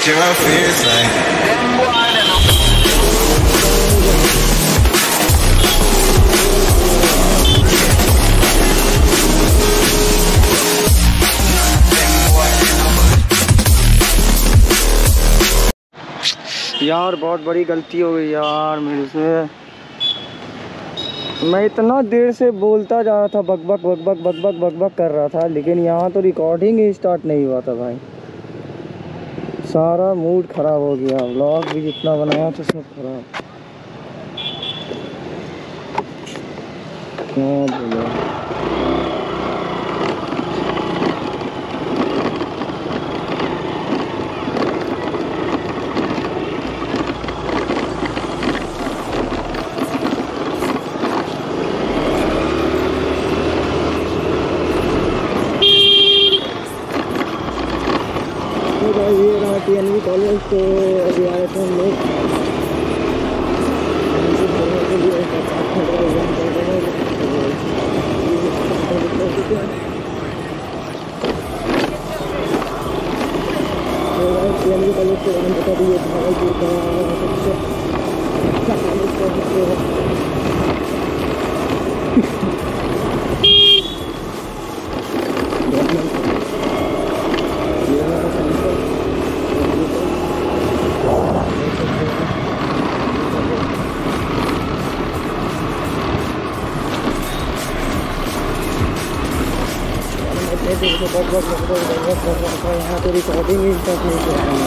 share my fears like. यार बहुत बड़ी गलती हो गई यार मेरे से। मैं इतना देर से बोलता जा रहा था, बक बक बक बक बक बक बक बक कर रहा था, लेकिन यहाँ तो रिकॉर्डिंग ही स्टार्ट नहीं हुआ था भाई। सारा मूड ख़राब हो गया, व्लॉग भी जितना बनाया था सब खराब। क्या बोला ये रहा TNV कॉलेज। तो अभी आए थे हम लोग TNV कॉलेज के नाम बता दिए, भागलपुर का सबसे अच्छा कॉलेज यहाँ तो रिकॉर्डिंग ही तक नहीं कर रहा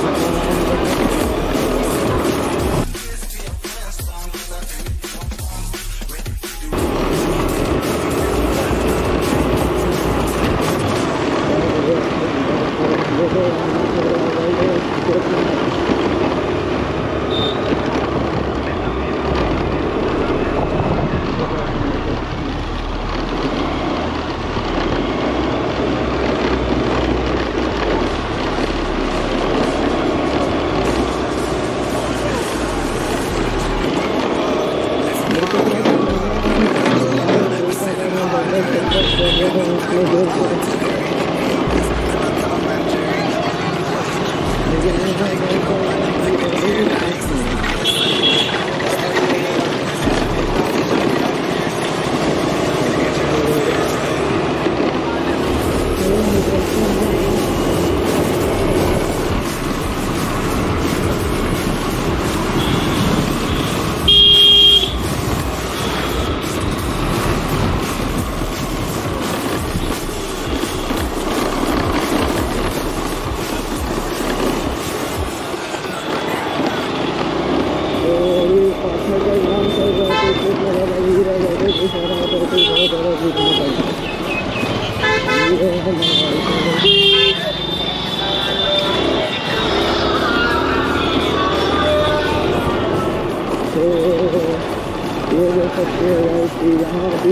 यहाँ भी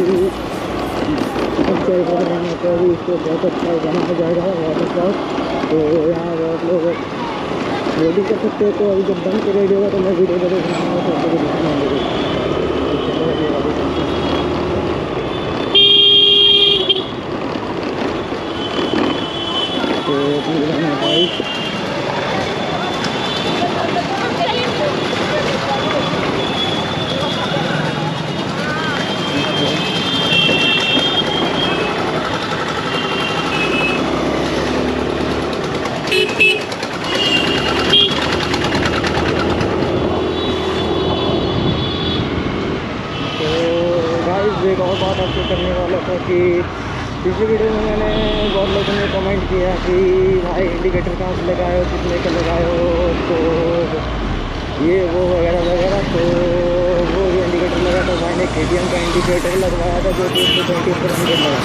चल रहा है तो अभी इसको बहुत अच्छा बनाया जाएगा वाटर पार्क। तो यहाँ बहुत लोग रेडी कर सकते हो। तो अभी जब बंद के रेडी होगा तो मैं वीडियो वीडियो बनाऊँगा तो आपको दिखाऊंगा। तो बाइक एक और बात आपको करने वाला था कि पिछली वीडियो में मैंने बहुत लोगों ने कमेंट किया कि भाई इंडिकेटर कहाँ से लगाए हो, कितने का लगाए हो, तो ये वो वगैरह वगैरह। तो वो जो इंडिकेटर लगा था भाई ने KTM का इंडिकेटर लगवाया था जो कि 120 पर हंड्रेड लगा।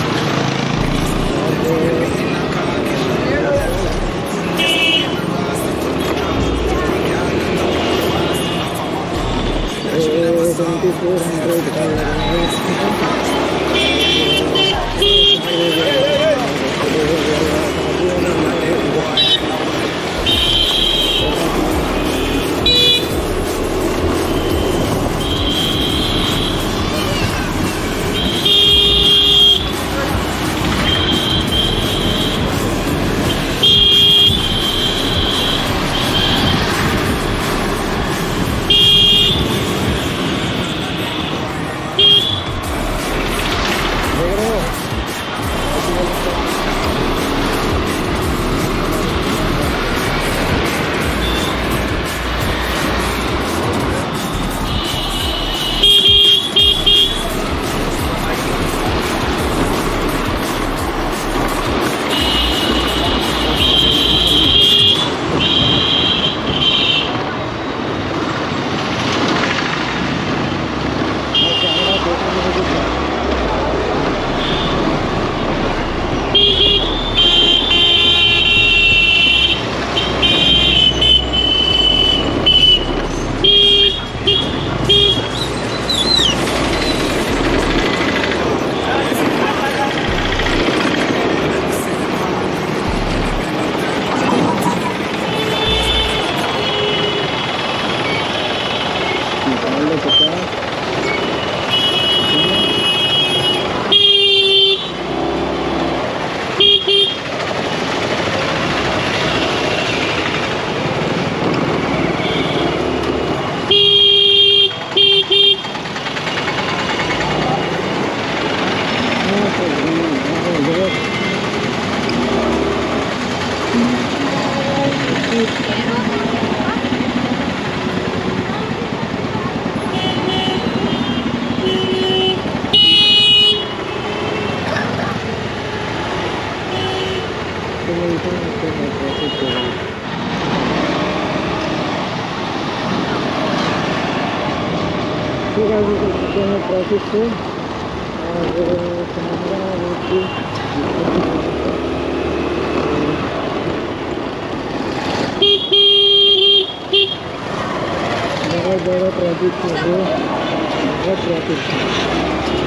और 2400 का लगाया। ट्रैफिक से और बहुत ज़्यादा ट्रैफिक है, बहुत ट्रैफिक है।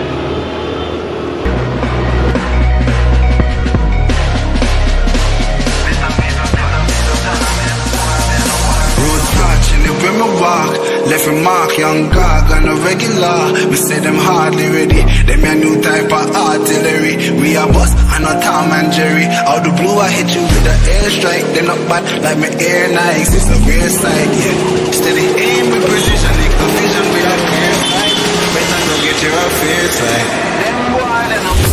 When we walk, left a mark, young gog on a regular. We say them hardly ready, them a new type of artillery. We are boss, I know Tom and Jerry. Out the blue I hit you with the airstrike. Them not bad like my air Nikes, it's a real sight, yeah. Steady aim with precision, like a vision with a clear sight. Better go get your affairs right. Them boy, them up.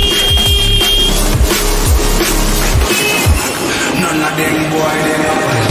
None of them boy, they